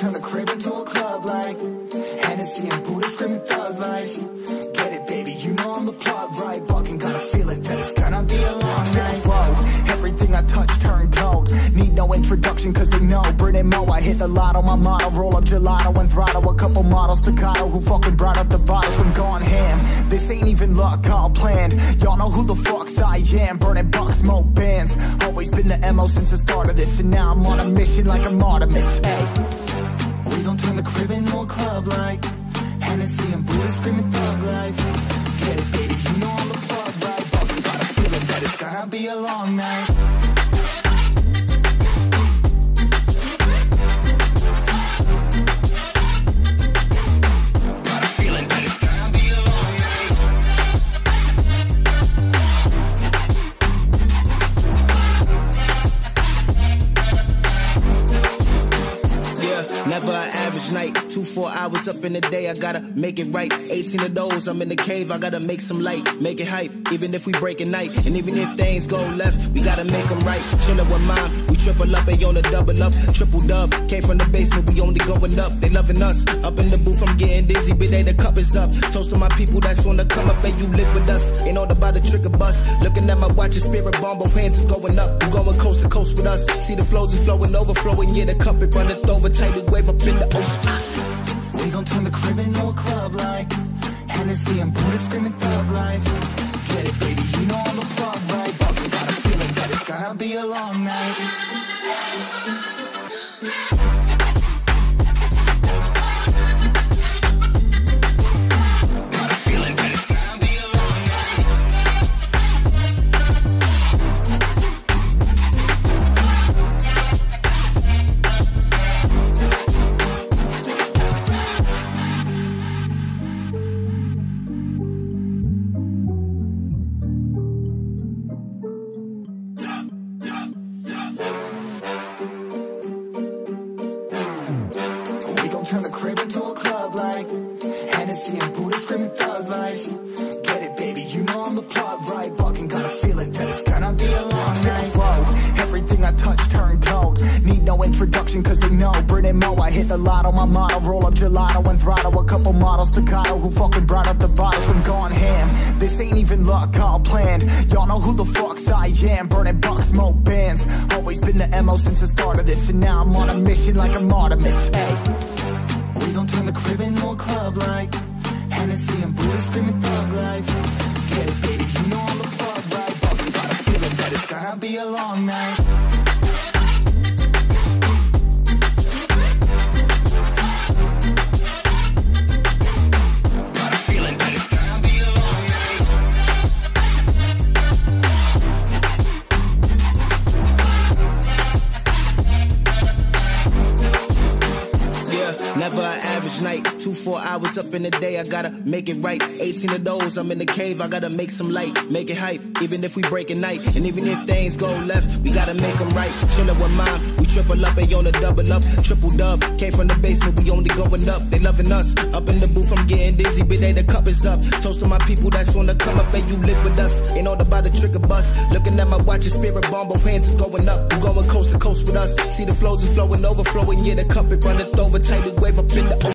turn the crib into a club like Hennessy and Buddha screaming thug life. Get it, baby, you know I'm the plug, right? Fucking got a feeling that it's gonna be a long night. Whoa, everything I touch turn cold. Need no introduction cause they know Brit and Mo, I hit the lotto, my motto. Roll up gelato and throttle a couple models staccato who fucking brought up the bottles. I'm gone ham, this ain't even luck, all planned. Y'all know who the fucks I am. Burning bucks, smoke bands. Always been the MO since the start of this, and now I'm on a mission like I'm Artemis. Hey, we gon' turn the crib into a club like Hennessy and Buddha screaming thug life. Get it, baby, you know I'm the plug, right? Fucking got a feeling that it's gonna be a long night. Never an average night, 2-4 hours up in the day, I gotta make it right. 18 of those, I'm in the cave, I gotta make some light, make it hype, even if we break at night. And even if things go left, we gotta make them right. Chillin' with mom, we triple up, they on the double up, triple dub. Came from the basement, we only going up, they loving us. Up in the booth, I'm getting dizzy, but they the cup is up. Toast to my people that's on the come up, and you live with us. Ain't all about the trick of bus. Looking at my watch, your spirit bomb, both hands is going up. You going coast to coast with us. See the flows is flowing, overflowing, yeah, the cup it runneth over, tidal wave up in the ocean. We gon' turn the crib into a club like Hennessy and Buddha screaming thug life. Get it, baby, you know I'm the plug, right? Fucking got a feeling that it's gonna be a long night. Turn the crib into a club like Hennessy and Buddha screaming thug life. Get it, baby, you know I'm the plug, right? Fucking got a feeling that it's gonna be a long night. Whoa, everything I touch turn cold. Need no introduction cause they know Brit and Mo, I hit the lotto, my motto. Roll up gelato and throttle a couple models staccato who fucking brought up the bottles. I'm gone ham, this ain't even luck, all planned. Y'all know who the fucks I am. Burning bucks, smoke bands. Always been the MO since the start of this, and now I'm on a mission like I'm Artemis. Hey, we gon' turn the crib into a club like Hennessy and Buddha screaming thug life. Get it, baby, you know I'm the plug, right? Fucking got a feeling that it's gonna be a long night. Never an average night, 2-4 hours up in the day, I gotta make it right. 18 of those, I'm in the cave, I gotta make some light, make it hype, even if we break at night. And even if things go left, we gotta make them right. Chillin' with mom, we triple up, they on the double up, triple dub. Came from the basement, we only going up, they loving us. Up in the booth, I'm getting dizzy, but they the cup is up. Toast to my people that's on the come up, and you live with us. Ain't all about the trick of bus. Looking at my watch, your spirit bomb, both hands is going up. You going coast to coast with us. See the flows is flowing, overflowing, yeah, the cup it runneth over, tidal wave up in the ocean.